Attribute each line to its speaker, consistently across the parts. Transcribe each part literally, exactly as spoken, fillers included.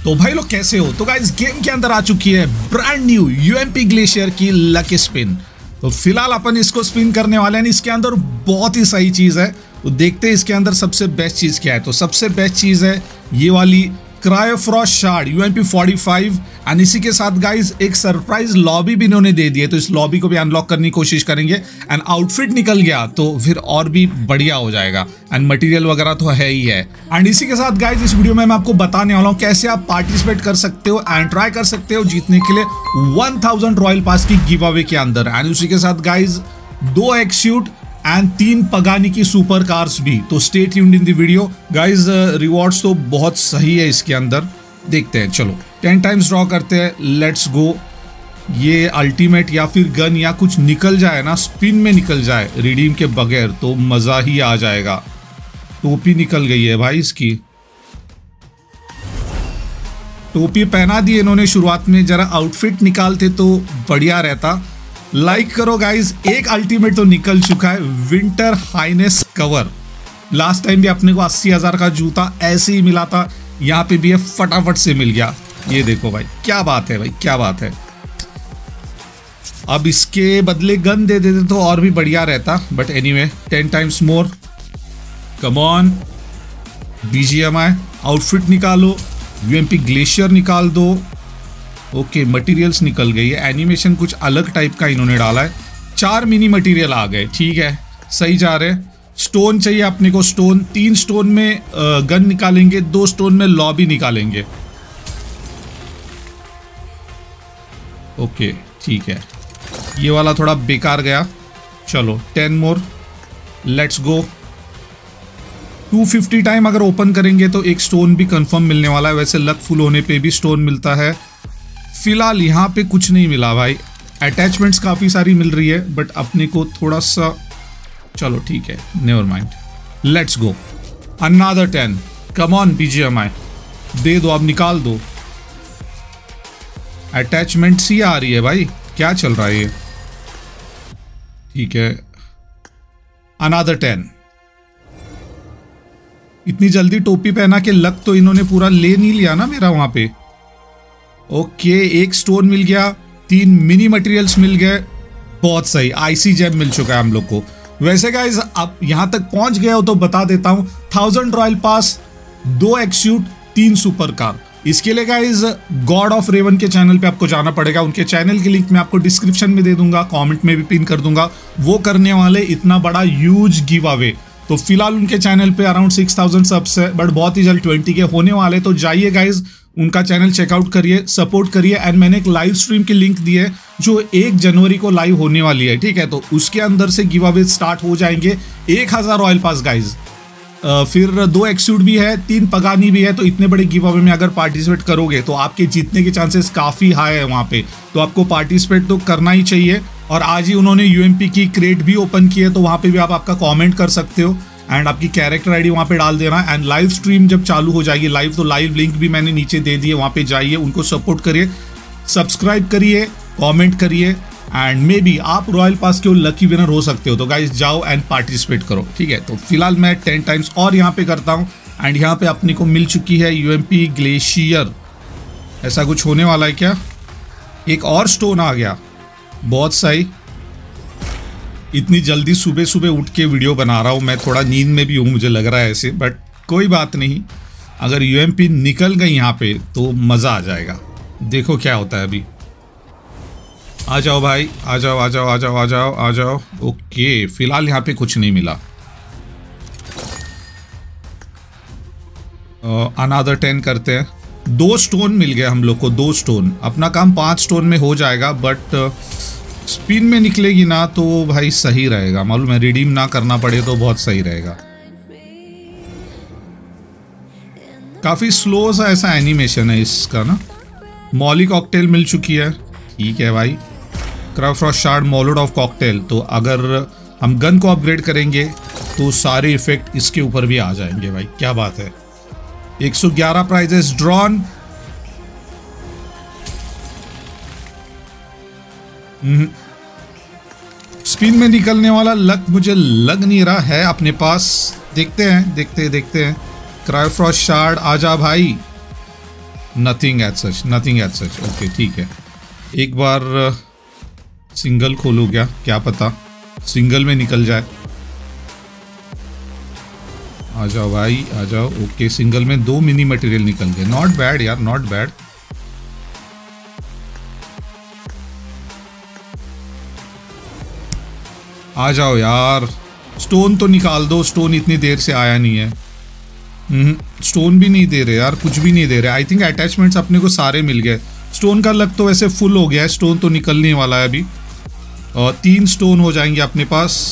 Speaker 1: तो भाई लोग कैसे हो? तो गाइस गेम के अंदर आ चुकी है ब्रांड न्यू यूएमपी ग्लेशियर की लकी स्पिन। तो फिलहाल अपन इसको स्पिन करने वाले हैं। इसके अंदर बहुत ही सही चीज है, तो देखते हैं इसके अंदर सबसे बेस्ट चीज क्या है। तो सबसे बेस्ट चीज है ये वाली क्रायोफ्रॉस्ट शार्ड यूएमपी पैंतालीस एंड इसी के साथ गाइस एक सरप्राइज लॉबी भी इन्होंने दे दी है, तो इस लॉबी को भी अनलॉक करने की कोशिश करेंगे। एंड आउटफिट निकल गया तो फिर और भी बढ़िया हो जाएगा। एंड मटेरियल वगैरह तो है ही है। एंड इसी के साथ गाइस इस वीडियो में मैं आपको बताने वाला हूँ कैसे आप पार्टिसिपेट कर सकते हो एंड ट्राई कर सकते हो जीतने के लिए वन थाउजेंड रॉयल पास की गिव अवे के अंदर। एंड उसी के साथ गाइस दो एक्सूट एंड तीन पगानी की सुपर कार्स भी। तो stay tuned in the video guys. Rewards तो बहुत सही है इसके अंदर, देखते हैं। चलो टेन टाइम्स ड्रॉ करते हैं, लेट्स गो। ये अल्टीमेट या फिर गन या कुछ निकल जाए ना, स्पिन में निकल जाए रिडीम के बगैर तो मजा ही आ जाएगा। टोपी निकल गई है भाई इसकी, टोपी पहना दी इन्होंने शुरुआत में। जरा आउटफिट निकालते तो बढ़िया रहता। लाइक करो गाइस, एक अल्टीमेट तो निकल चुका है, winter highness cover. Last time भी अपने को अस्सी हजार का जूता ऐसे ही मिला था, यहाँ पे भी है फटाफट से मिल गया। ये देखो भाई, क्या बात है भाई, क्या बात है। अब इसके बदले गन दे देते तो और भी बढ़िया रहता, but anyway ten times more. Come on BGMI, outfit निकालो, यूएमपी ग्लेशियर निकाल दो। ओके okay, मटेरियल्स निकल गई है। एनिमेशन कुछ अलग टाइप का इन्होंने डाला है। चार मिनी मटेरियल आ गए, ठीक है, सही जा रहे। स्टोन चाहिए अपने को, स्टोन। तीन स्टोन में गन निकालेंगे, दो स्टोन में लॉबी निकालेंगे। ओके ठीक है, ये वाला थोड़ा बेकार गया। चलो ten more, let's go. Two fifty time अगर ओपन करेंगे तो एक स्टोन भी कंफर्म मिलने वाला है। वैसे लक फुल होने पे भी स्टोन मिलता है। फिलहाल यहाँ पे कुछ नहीं मिला भाई। अटैचमेंट्स काफ़ी सारी मिल रही है बट अपने को थोड़ा सा, चलो ठीक है, never mind, let's go. Another ten, come on BGMI, दे दो, अब निकाल दो। अटैचमेंट्स ही आ रही है भाई, क्या चल रहा है ये? ठीक है, अनदर टेन। इतनी जल्दी टोपी पहना के लक तो इन्होंने पूरा ले नहीं लिया ना मेरा वहां पे। ओके okay, एक स्टोन मिल गया, तीन मिनी मटेरियल्स मिल गए, बहुत सही। आईसी जेम मिल चुका है हम लोग को। वैसे गाइस अब यहां तक पहुंच गए हो तो बता देता हूं, थाउजेंड रॉयल पास, दो एक्सूट, तीन सुपर कार। इसके लिए गाइस गॉड ऑफ रेवन के चैनल पे आपको जाना पड़ेगा। उनके चैनल की लिंक मैं आपको डिस्क्रिप्शन में दे दूंगा, कमेंट में भी पिन कर दूंगा। वो करने वाले इतना बड़ा ह्यूज गिव अवे। तो फिलहाल उनके चैनल पे अराउंड सिक्स थाउजेंड सब्स है, बट बहुत ही जल्द ट्वेंटी के होने वाले। तो जाइए गाइज, उनका चैनल चेकआउट करिए, सपोर्ट करिए। एंड मैंने एक लाइव स्ट्रीम की लिंक दी है जो एक जनवरी को लाइव होने वाली है, ठीक है। तो उसके अंदर से गिव अवे स्टार्ट हो जाएंगे। एक हजार रॉयल पास गाइज, फिर दो एक्सूट भी है, तीन पगानी भी है। तो इतने बड़े गिव अवे में अगर पार्टिसिपेट करोगे तो आपके जीतने के चांसेस काफी हाई है वहां पे। तो आपको पार्टिसिपेट तो करना ही चाहिए। और आज ही उन्होंने यूएमपी की क्रेट भी ओपन की है, तो वहां पे भी आप आपका कमेंट कर सकते हो एंड आपकी कैरेक्टर आईडी वहां पे डाल देना। एंड लाइव स्ट्रीम जब चालू हो जाएगी लाइव, तो लाइव लिंक भी मैंने नीचे दे दी है, वहां पे जाइए, उनको सपोर्ट करिए, सब्सक्राइब करिए, कमेंट करिए। एंड मे बी आप रॉयल पास के लकी विनर हो सकते हो। तो गाइस जाओ एंड पार्टिसिपेट करो, ठीक है। तो फिलहाल मैं टेन टाइम्स और यहाँ पे करता हूँ। एंड यहाँ पे अपने को मिल चुकी है यूएमपी ग्लेशियर। ऐसा कुछ होने वाला है क्या? एक और स्टोन आ गया, बहुत सही। इतनी जल्दी सुबह सुबह उठ के वीडियो बना रहा हूँ मैं, थोड़ा नींद में भी हूँ मुझे लग रहा है ऐसे, बट कोई बात नहीं। अगर यूएमपी निकल गई यहाँ पे तो मज़ा आ जाएगा। देखो क्या होता है अभी। आ जाओ भाई, आ जाओ आ जाओ आ जाओ आ जाओ आ जाओ। ओके, फिलहाल यहाँ पे कुछ नहीं मिला। अनदर टेन करते हैं। दो स्टोन मिल गए हम लोग को, दो स्टोन। अपना काम पाँच स्टोन में हो जाएगा, बट स्पिन में निकलेगी ना तो भाई सही रहेगा। मालूम है, रिडीम ना करना पड़े तो बहुत सही रहेगा। काफी स्लो सा ऐसा एनिमेशन है इसका ना। मॉली कॉकटेल मिल चुकी है, ठीक है भाई। Cryofrost shard, molotov cocktail. तो अगर हम गन को अपग्रेड करेंगे तो सारे इफेक्ट इसके ऊपर भी आ जाएंगे भाई, क्या बात है। एक सौ ग्यारह प्राइजेस ड्रॉन। स्पिन में निकलने वाला लक मुझे लग नहीं रहा है अपने पास। देखते हैं देखते हैं देखते हैं। क्रायोफ्रॉस्ट शार्ड, आजा भाई। Nothing at such, nothing at such. Okay ठीक है, एक बार सिंगल खोलो क्या, क्या पता सिंगल में निकल जाए। आ जाओ भाई आ जाओ। ओके सिंगल में दो मिनी मटेरियल निकल गए, नॉट बैड यार, नॉट बैड। आ जाओ यार, स्टोन तो निकाल दो, स्टोन इतनी देर से आया नहीं है। स्टोन भी नहीं दे रहे यार, कुछ भी नहीं दे रहे। आई थिंक अटैचमेंट्स अपने को सारे मिल गए। स्टोन का लक तो वैसे फुल हो गया है, स्टोन तो निकलने वाला है अभी, और तीन स्टोन हो जाएंगे अपने पास।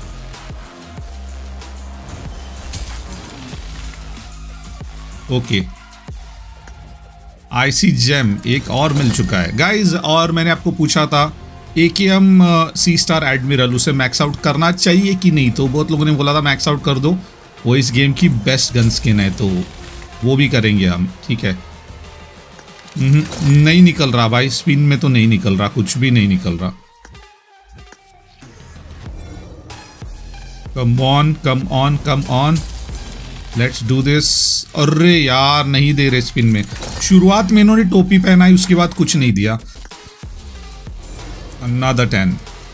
Speaker 1: ओके आईसी जेम एक और मिल चुका है गाइज। और मैंने आपको पूछा था एकेएम सी स्टार एडमिरल, उसे मैक्स आउट करना चाहिए कि नहीं, तो बहुत लोगों ने बोला था मैक्स आउट कर दो, वो इस गेम की बेस्ट गन स्किन है, तो वो भी करेंगे हम। ठीक है, नहीं निकल रहा भाई, स्पिन में तो नहीं निकल रहा, कुछ भी नहीं निकल रहा। Come on come on come on, let's do this. अरे यार नहीं दे रहे स्पिन में। शुरुआत में इन्होंने टोपी पहनाई, उसके बाद कुछ नहीं दिया। Another ten.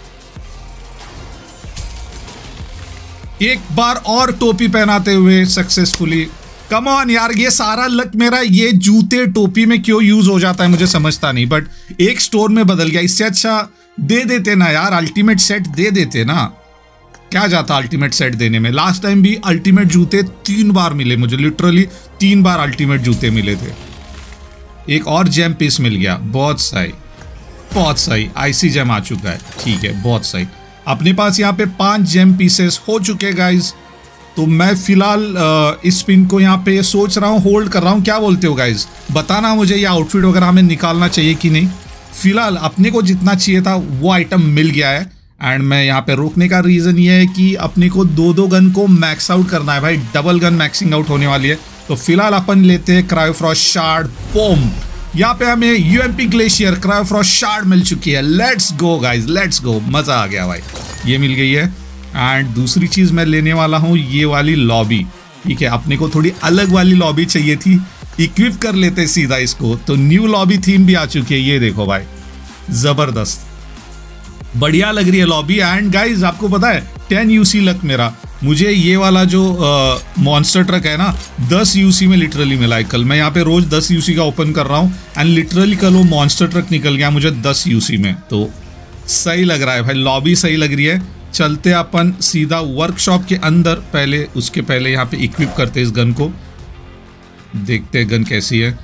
Speaker 1: एक बार और टोपी पहनाते हुए सक्सेसफुली। कम ऑन यार, ये सारा लक मेरा ये जूते टोपी में क्यों यूज हो जाता है मुझे समझता नहीं, बट एक स्टोर में बदल गया। इससे अच्छा दे देते ना यार, अल्टीमेट सेट दे देते ना, क्या जाता अल्टीमेट सेट देने में। लास्ट टाइम भी अल्टीमेट जूते तीन बार मिले मुझे, लिटरली तीन बार अल्टीमेट जूते मिले थे। एक और जेम पीस मिल गया, बहुत सही बहुत सही। आईसी जेम आ चुका है, ठीक है बहुत सही। अपने पास यहाँ पे पांच जेम पीसेस हो चुके गाइज। तो मैं फिलहाल इस पिन को यहाँ पे सोच रहा हूँ, होल्ड कर रहा हूँ। क्या बोलते हो गाइज, बताना मुझे ये आउटफिट वगैरह हमें निकालना चाहिए कि नहीं। फिलहाल अपने को जितना चाहिए था वो आइटम मिल गया है, एंड मैं यहाँ पे रोकने का रीज़न ये है कि अपने को दो दो गन को मैक्स आउट करना है भाई, डबल गन मैक्सिंग आउट होने वाली है। तो फिलहाल अपन लेते हैं क्रायोफ्रॉस्ट शार्ड। बूम, यहाँ पे हमें यूएमपी ग्लेशियर क्रायोफ्रॉस्ट शार्ड मिल चुकी है। Let's go guys, let's go, मज़ा आ गया भाई, ये मिल गई है। एंड दूसरी चीज़ मैं लेने वाला हूँ ये वाली लॉबी। ठीक है, अपने को थोड़ी अलग वाली लॉबी चाहिए थी, इक्विप कर लेते सीधा इसको। तो न्यू लॉबी थीम भी आ चुकी है, ये देखो भाई, ज़बरदस्त बढ़िया लग रही है लॉबी। एंड गाइज आपको पता है टेन यूसी लक मेरा, मुझे ये वाला जो मॉन्स्टर ट्रक है ना दस यूसी में लिटरली मिला है कल। मैं यहाँ पे रोज दस यूसी का ओपन कर रहा हूँ, एंड लिटरली कल वो मॉन्स्टर ट्रक निकल गया मुझे दस यूसी में। तो सही लग रहा है भाई, लॉबी सही लग रही है। चलते अपन सीधा वर्कशॉप के अंदर, पहले उसके पहले यहाँ पे इक्विप करते इस गन को, देखते गन कैसी है।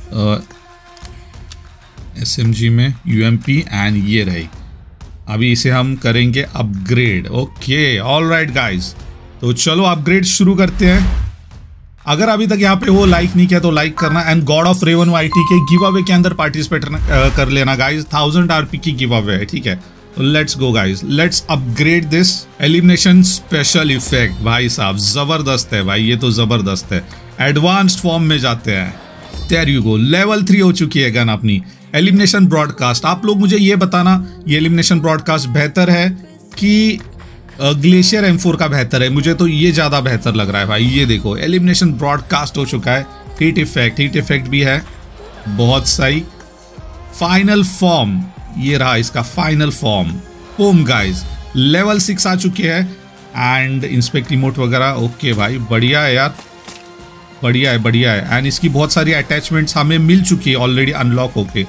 Speaker 1: एस एम जी में यूएमपी, एंड ये रही। अभी इसे हम करेंगे upgrade. Okay all right guys, तो चलो अपग्रेड शुरू करते हैं। अगर अभी तक यहाँ पे वो लाइक नहीं किया तो लाइक करना, and God of Raven YT के गिव अवे के अंदर पार्टिसिपेट कर लेना गाइज। थाउजेंड आरपी की गिव अवे है, ठीक है। तो let's go guys, let's upgrade this. Elimination special effect भाई साहब जबरदस्त है भाई, ये तो जबरदस्त है। एडवांस्ड फॉर्म में जाते हैं, there you go. Level three हो चुकी है गन अपनी। एलिमिनेशन ब्रॉडकास्ट, आप लोग मुझे ये बताना ये एलिमिनेशन ब्रॉडकास्ट बेहतर है कि ग्लेशियर एम फोर का बेहतर है। मुझे तो ये ज़्यादा बेहतर लग रहा है भाई। ये देखो एलिमिनेशन ब्रॉडकास्ट हो चुका है। हीट इफेक्ट, हीट इफेक्ट भी है, बहुत सही। फाइनल फॉर्म, ये रहा इसका final form. Boom guys, level six आ चुके हैं, एंड इंस्पेक्ट इमोट वगैरह। ओके भाई बढ़िया है यार, बढ़िया है बढ़िया है। एंड इसकी बहुत सारी अटैचमेंट्स हमें मिल चुकी है ऑलरेडी अनलॉक होके।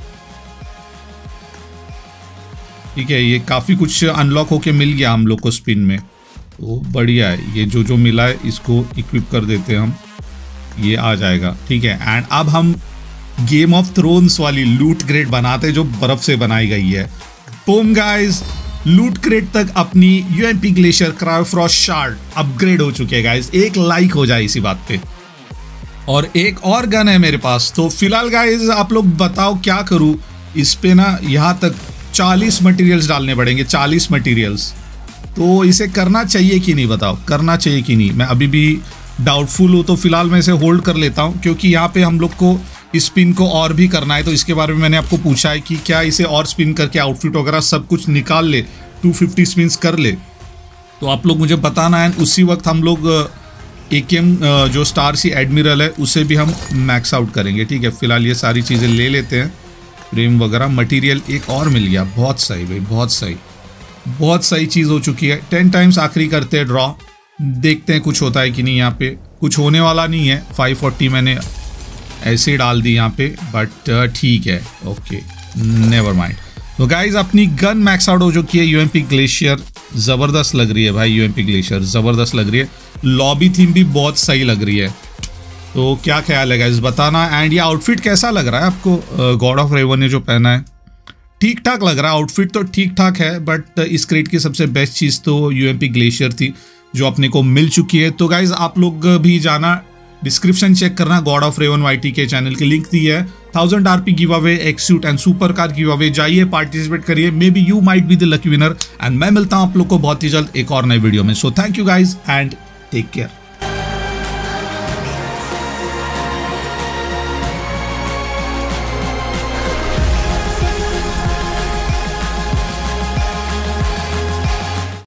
Speaker 1: ठीक है, ये काफ़ी कुछ अनलॉक होके मिल गया हम लोग को स्पिन में, तो बढ़िया है। ये जो जो मिला है इसको इक्विप कर देते हैं हम, ये आ जाएगा। ठीक है, एंड अब हम गेम ऑफ थ्रोन्स वाली लूट क्रेट बनाते हैं जो बर्फ से बनाई गई है। बूम गाइस, लूट क्रेट तक अपनी UMP glacier cryofrost shard upgrade हो चुके हैं गाइस। एक लाइक हो जाए इसी बात पे। और एक और गन है मेरे पास। तो फिलहाल गाइस आप लोग बताओ क्या करूं इस पे ना, यहाँ तक चालीस मटेरियल्स डालने पड़ेंगे, चालीस मटेरियल्स। तो इसे करना चाहिए कि नहीं, बताओ करना चाहिए कि नहीं। मैं अभी भी डाउटफुल हूँ, तो फिलहाल मैं इसे होल्ड कर लेता हूँ, क्योंकि यहाँ पे हम लोग को इस स्पिन को और भी करना है। तो इसके बारे में मैंने आपको पूछा है कि क्या इसे और स्पिन करके आउटफिट वगैरह सब कुछ निकाल ले, दो सौ पचास स्पिन्स कर ले। तो आप लोग मुझे बताना है, उसी वक्त हम लोग एकेएम जो स्टार सी एडमिरल है उसे भी हम मैक्स आउट करेंगे। ठीक है, फिलहाल ये सारी चीज़ें ले लेते हैं, फ्रेम वगैरह। मटेरियल एक और मिल गया, बहुत सही भाई, बहुत सही, बहुत सही चीज़ हो चुकी है। टेन टाइम्स आखिरी करते हैं ड्रॉ, देखते हैं कुछ होता है कि नहीं। यहाँ पे कुछ होने वाला नहीं है। फाइव फोर्टी मैंने ऐसे डाल दी यहाँ पे, बट ठीक है, ओके, नेवर माइंड। तो गाइज अपनी गन मैक्स आउट हो चुकी है। यूएमपी ग्लेशियर ज़बरदस्त लग रही है भाई, यूएमपी ग्लेशियर ज़बरदस्त लग रही है। लॉबी थीम भी बहुत सही लग रही है। तो क्या ख्याल है गाइज, बताना। एंड ये आउटफिट कैसा लग रहा है आपको? गॉड ऑफ रेवन ने जो पहना है ठीक ठाक लग रहा है, आउटफिट तो ठीक ठाक है, बट इस क्रेट की सबसे बेस्ट चीज़ तो यूएमपी ग्लेशियर थी जो अपने को मिल चुकी है। तो गाइज आप लोग भी जाना, डिस्क्रिप्शन चेक करना, गॉड ऑफ रेवन वाईटी के चैनल की लिंक दी है। Thousand RP giveaway, X suit and super car giveaway, जाइए पार्टिसिपेट करिए, maybe you might be the lucky winner. And मैं मिलता हूँ आप लोग को बहुत ही जल्द एक और नए वीडियो में। So thank you guys and take care.